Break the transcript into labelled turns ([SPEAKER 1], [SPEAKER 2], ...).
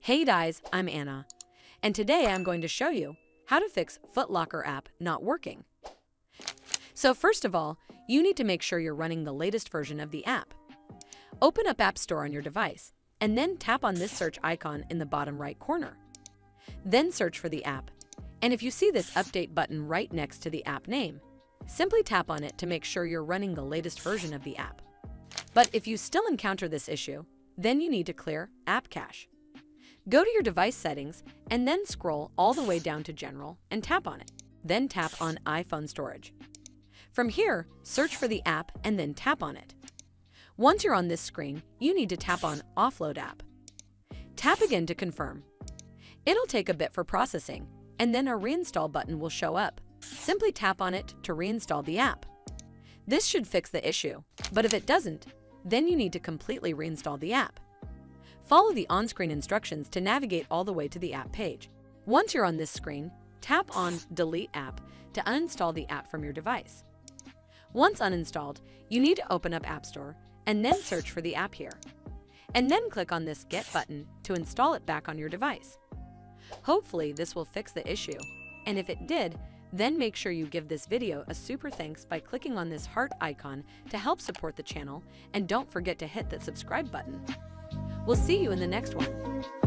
[SPEAKER 1] Hey guys, I'm Anna, and today I'm going to show you how to fix Foot Locker app not working. So first of all, you need to make sure you're running the latest version of the app. Open up App Store on your device, and then tap on this search icon in the bottom right corner. Then search for the app, and if you see this update button right next to the app name, simply tap on it to make sure you're running the latest version of the app. But if you still encounter this issue, then you need to clear App Cache. Go to your device settings and then scroll all the way down to General and tap on it. Then tap on iPhone Storage. From here, search for the app and then tap on it. Once you're on this screen, you need to tap on Offload App. Tap again to confirm. It'll take a bit for processing, and then a reinstall button will show up. Simply tap on it to reinstall the app. This should fix the issue, but if it doesn't, then you need to completely reinstall the app. Follow the on-screen instructions to navigate all the way to the app page. Once you're on this screen, tap on Delete App to uninstall the app from your device. Once uninstalled, you need to open up App Store and then search for the app here. And then click on this Get button to install it back on your device. Hopefully this will fix the issue, and if it did, then make sure you give this video a super thanks by clicking on this heart icon to help support the channel, and don't forget to hit that subscribe button. We'll see you in the next one.